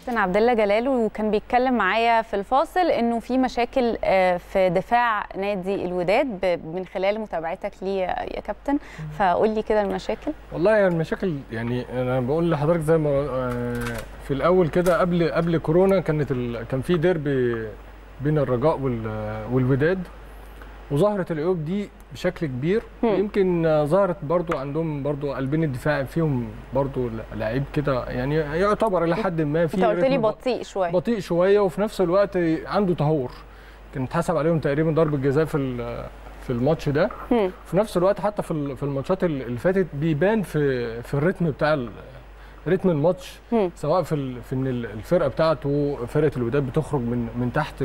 كابتن عبد الله جلال، وكان بيتكلم معايا في الفاصل انه في مشاكل في دفاع نادي الوداد من خلال متابعتك ليه يا كابتن، فقول لي كده المشاكل. والله يعني المشاكل، يعني انا بقول لحضرتك زي ما في الاول كده قبل كورونا كان في ديربي بين الرجاء والوداد، وظهرت العيوب دي بشكل كبير. يمكن ظهرت برضو عندهم برضو قلبين الدفاع فيهم برضو لعيب كده، يعني يعتبر الى حد ما في، انت قلت لي بطيء شويه وفي نفس الوقت عنده تهور. كان اتحسب عليهم تقريبا ضربه جزاء في الماتش ده. في نفس الوقت حتى في الماتشات اللي فاتت بيبان في الريتم بتاع رتم الماتش، سواء في ان الفرقه بتاعته فرقه الوداد بتخرج من تحت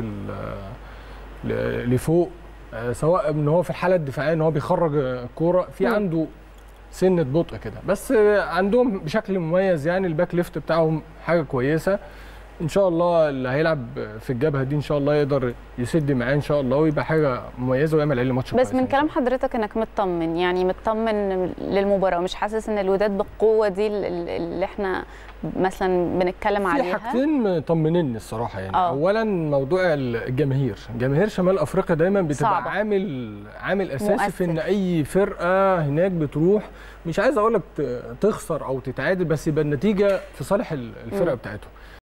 لفوق، سواء ان هو في الحاله الدفاعيه ان هو بيخرج الكوره في عنده سنه بطء كده. بس عندهم بشكل مميز، يعني الباك ليفت بتاعهم حاجه كويسه. ان شاء الله اللي هيلعب في الجبهه دي ان شاء الله يقدر يسد معاه ان شاء الله ويبقى حاجه مميزه ويعمل عليه ماتش كويس. بس من كلام حضرتك انك مطمن، يعني مطمن للمباراه، مش حاسس ان الوداد بالقوه دي اللي احنا مثلا بنتكلم عليها؟ في حاجتين مطمنيني الصراحه، يعني اولا موضوع الجماهير. جماهير شمال افريقيا دايما بتبقى عامل اساسي مؤثر في ان اي فرقه هناك بتروح، مش عايز اقول لك تخسر او تتعادل، بس يبقى النتيجه في صالح الفرقه بتاعتهم.